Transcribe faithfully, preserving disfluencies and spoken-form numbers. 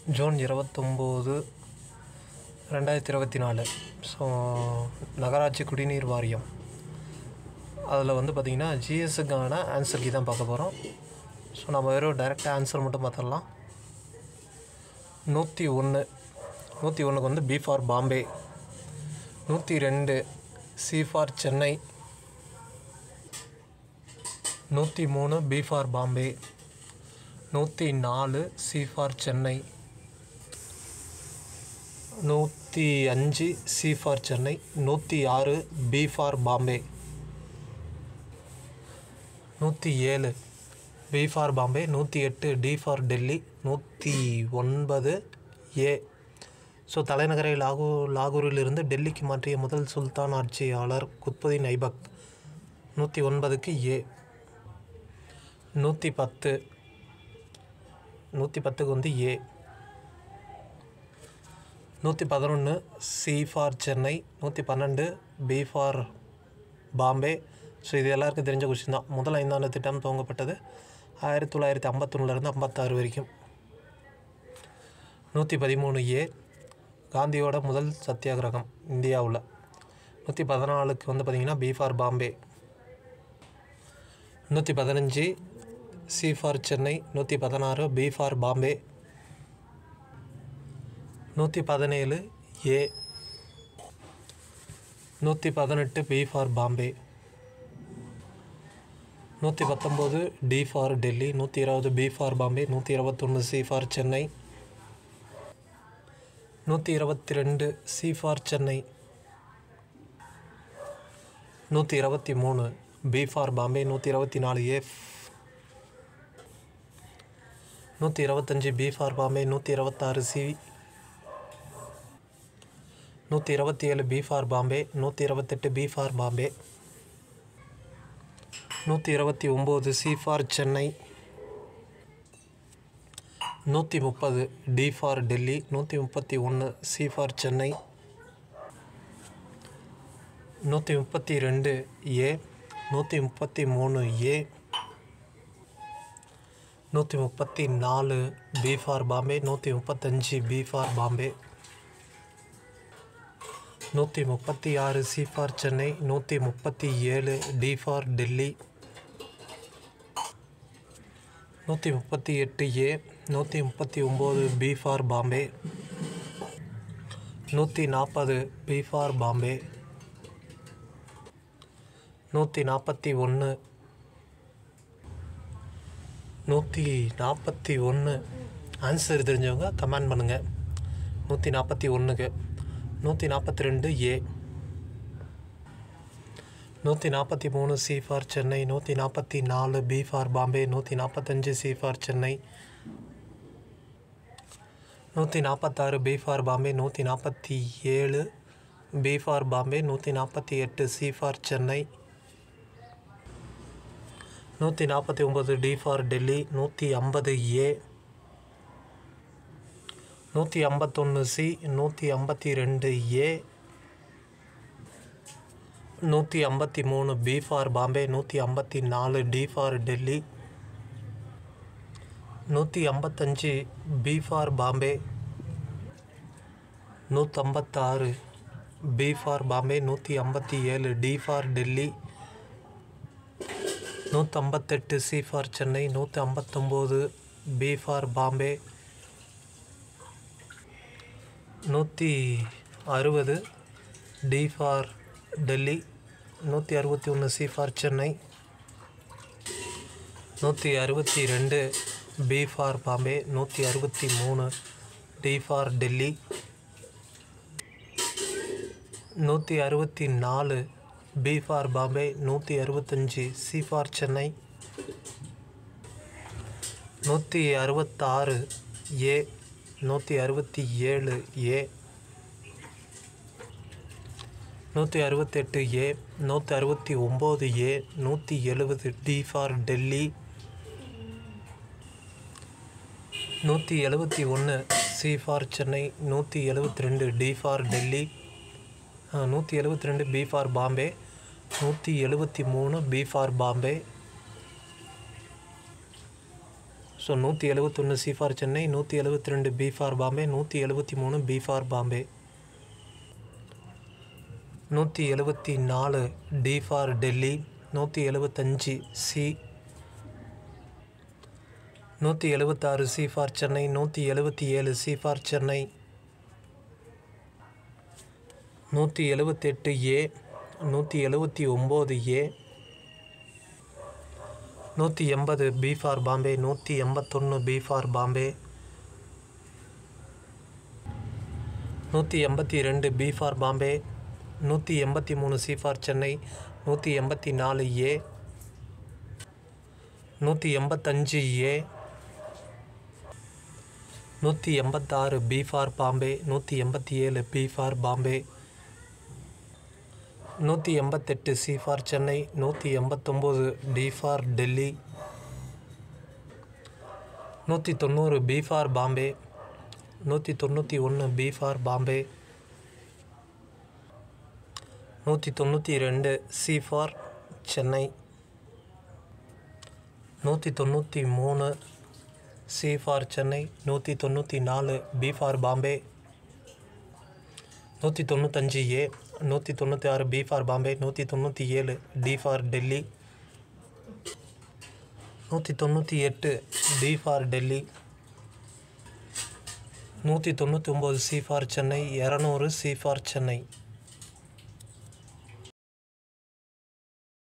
June இருபத்தொம்போது ரெண்டாயிரத்தி இருபத்தி நாலு ஸோ நகராட்சி குடிநீர் வாரியம் அதில் வந்து பார்த்திங்கன்னா ஜிஎஸ்ஸுக்கான ஆன்சர் கீ தான் பார்க்க போகிறோம். ஸோ நம்ம வெறும் டைரெக்டாக ஆன்சர் மட்டும் பார்த்துடலாம். நூற்றி ஒன்று நூற்றி ஒன்றுக்கு வந்து பி ஃபார் பாம்பே, நூற்றி ரெண்டு சி ஃபார் சென்னை, நூற்றி மூணு பி ஃபார் பாம்பே, நூற்றி நாலு சி ஃபார் சென்னை, நூற்றி அஞ்சு சி ஃபார் சென்னை, நூற்றி ஆறு பி ஃபார் பாம்பே, நூற்றி ஏழு பி ஃபார் பாம்பே, நூற்றி எட்டு டி ஃபார் டெல்லி, நூற்றி ஒன்பது ஏ. ஸோ தலைநகரை லாகூர் லாகூரிலிருந்து டெல்லிக்கு மாற்றிய முதல் சுல்தான் ஆட்சியாளர் குத்புதீன் ஐபக். நூற்றி ஒன்பதுக்கு ஏ. நூற்றி பத்து நூற்றி பத்துக்கு வந்து ஏ. நூற்றி பதினொன்று சி ஃபார் சென்னை, நூற்றி பன்னெண்டு பி ஃபார் பாம்பே. ஸோ இது எல்லாருக்கும் தெரிஞ்ச கொஸ்டின் தான். முதல் ஐந்தாண்டு திட்டம் துவங்கப்பட்டது ஆயிரத்தி தொள்ளாயிரத்தி ஐம்பத்தொன்னுலேருந்து ஐம்பத்தாறு வரைக்கும். நூற்றி பதிமூணு ஏ காந்தியோட முதல் சத்தியாகிரகம் இந்தியாவில். நூற்றி பதினாலுக்கு வந்து பார்த்திங்கன்னா பி ஃபார் பாம்பே. நூற்றி பதினஞ்சு சி ஃபார் சென்னை, நூற்றி பதினாறு பி ஃபார் பாம்பே, நூற்றி பதினேழு ஏ, நூற்றி பதினெட்டு பி ஃபார் பாம்பே, நூற்றி பத்தொம்போது டி ஃபார் டெல்லி, நூற்றி இருபது பி ஃபார் பாம்பே, நூற்றி இருபத்தொன்று சி ஃபார் சென்னை, நூற்றி இருபத்தி ரெண்டு சி ஃபார் சென்னை, நூற்றி இருபத்தி மூணு பி ஃபார் பாம்பே, நூற்றி இருபத்தி நாலு ஏ, நூற்றி இருபத்தஞ்சி பி ஃபார் பாம்பே, நூற்றி இருபத்தாறு சி, நூற்றி இருபத்தி ஏழு பி ஃபார் பாம்பே, நூற்றி இருபத்தெட்டு பி ஃபார் பாம்பே, நூற்றி இருபத்தி ஒம்பது சி ஃபார் சென்னை, நூற்றி முப்பது டி ஃபார் டெல்லி, நூற்றி முப்பத்தி ஒன்று சி ஃபார் சென்னை, நூற்றி முப்பத்தி ரெண்டு ஏ, நூற்றி முப்பத்தி மூணு ஏ, நூற்றி முப்பத்தி நாலு பி ஃபார் பாம்பே, நூற்றி முப்பத்தஞ்சு பி ஃபார் பாம்பே, நூற்றி முப்பத்தி ஆறு சி ஃபார் சென்னை, நூற்றி முப்பத்தி ஏழு டி ஃபார் டெல்லி, நூற்றி முப்பத்தி எட்டு ஏ, நூற்றி முப்பத்தி ஒம்பது பி ஃபார் பாம்பே, நூற்றி நாற்பது பி ஃபார் பாம்பே, நூற்றி நாற்பத்தி ஒன்று நூற்றி நாற்பத்தி ஒன்று ஆன்சர் தெரிஞ்சவங்க கமெண்ட் பண்ணுங்கள். நூற்றி நாற்பத்தி ஒன்றுக்கு நூற்றி நாற்பத்தி ரெண்டு ஏ, நூற்றி நாற்பத்தி மூணு சி ஃபார் சென்னை, நூற்றி நாற்பத்தி நாலு பி ஃபார் பாம்பே, நூற்றி நாற்பத்தஞ்சு சி ஃபார் சென்னை, நூற்றி நாற்பத்தாறு பி ஃபார் பாம்பே, நூற்றி நாற்பத்தி ஏழு பி ஃபார் பாம்பே, நூற்றி நாற்பத்தி எட்டு சி ஃபார் சென்னை, நூற்றி நாற்பத்தி ஒம்பது டி ஃபார் டெல்லி, நூற்றி ஐம்பது ஏ, நூற்றி ஐம்பத்தொன்று சி, நூற்றி ஐம்பத்தி ரெண்டு ஏ, நூற்றி ஐம்பத்தி மூணு பி ஃபார் பாம்பே, நூற்றி ஐம்பத்தி நாலு டி ஃபார் டெல்லி, நூற்றி ஐம்பத்தஞ்சு பி ஃபார் பாம்பே, நூற்றம்பத்தாறு பி ஃபார் பாம்பே, நூற்றி ஐம்பத்தி ஏழு டி ஃபார் டெல்லி, நூற்றம்பத்தெட்டு சி ஃபார் சென்னை, நூற்றி ஐம்பத்தொம்போது பி ஃபார் பாம்பே, நூற்றி அறுபது டி ஃபார் டெல்லி, நூற்றி அறுபத்தி ஒன்று சி ஃபார் சென்னை, நூற்றி அறுபத்தி ரெண்டு பி ஃபார் பாம்பே, நூற்றி அறுபத்தி மூணு டி ஃபார் டெல்லி, நூற்றி அறுபத்தி நாலு பி ஃபார் பாம்பே, நூற்றி அறுபத்தஞ்சி சி ஃபார் சென்னை, நூற்றி அறுபத்தாறு ஏ, நூற்றி அறுபத்தி ஏழு ஏ, நூற்றி அறுபத்தெட்டு ஏ, நூற்றி அறுபத்தி ஒம்பது ஏ, நூற்றி எழுபது டி ஃபார் டெல்லி, நூற்றி எழுபத்தி ஒன்று சி ஃபார் சென்னை, நூற்றி எழுபத்தி ரெண்டு டி ஃபார் டெல்லி, நூற்றி எழுபத்தி ரெண்டு பி ஃபார் பாம்பே, நூற்றி எழுபத்தி மூணு பி ஃபார் பாம்பே. ஸோ நூற்றி எழுபத்தொன்று சி ஃபார் சென்னை, நூற்றி எழுபத்தி ரெண்டு பி ஃபார் பாம்பே, நூற்றி எழுபத்தி மூணு பி ஃபார் பாம்பே, நூற்றி எழுபத்தி நாலு டி ஃபார் டெல்லி, நூற்றி எழுபத்தஞ்சி சி, நூற்றி எழுபத்தாறு சி ஃபார் சென்னை, நூற்றி எழுபத்தி ஏழு சி ஃபார் சென்னை, நூற்றி எழுபத்தெட்டு ஏ, நூற்றி எழுபத்தி ஒம்பது ஏ, நூற்றி எண்பது பி ஃபார் பாம்பே, நூற்றி எண்பத்தொன்று பி ஃபார் பாம்பே, நூற்றி எண்பத்தி ரெண்டு பி ஃபார் பாம்பே, நூற்றி எண்பத்தி மூணு சி ஃபார் சென்னை, நூற்றி எண்பத்தி நாலு ஏ, நூற்றி எண்பத்தஞ்சு ஏ, நூற்றி எண்பத்தாறு பி ஃபார் பாம்பே, நூற்றி எண்பத்தி ஏழு பி ஃபார் பாம்பே, நூற்றி எண்பத்தெட்டு சி ஃபார் சென்னை, நூற்றி எண்பத்தொம்போது டி ஃபார் டெல்லி, நூற்றி தொண்ணூறு பி ஃபார் பாம்பே, நூற்றி தொண்ணூற்றி ஒன்று பி ஃபார் பாம்பே, நூற்றி தொண்ணூற்றி ரெண்டு சி ஃபார் சென்னை, நூற்றி தொண்ணூற்றி மூணு சி ஃபார் சென்னை, நூற்றி தொண்ணூற்றி நாலு பி ஃபார் பாம்பே, நூற்றி தொண்ணூத்தஞ்சு ஏ, நூற்றி தொண்ணூற்றி ஆறு பி ஃபார் பாம்பே, நூற்றி தொண்ணூற்றி ஏழு டி ஃபார் டெல்லி, நூற்றி தொண்ணூற்றி எட்டு டி ஃபார் டெல்லி, நூற்றி தொண்ணூற்றி ஒம்பது சி ஃபார் சென்னை, இரநூறு சி ஃபார் சென்னை.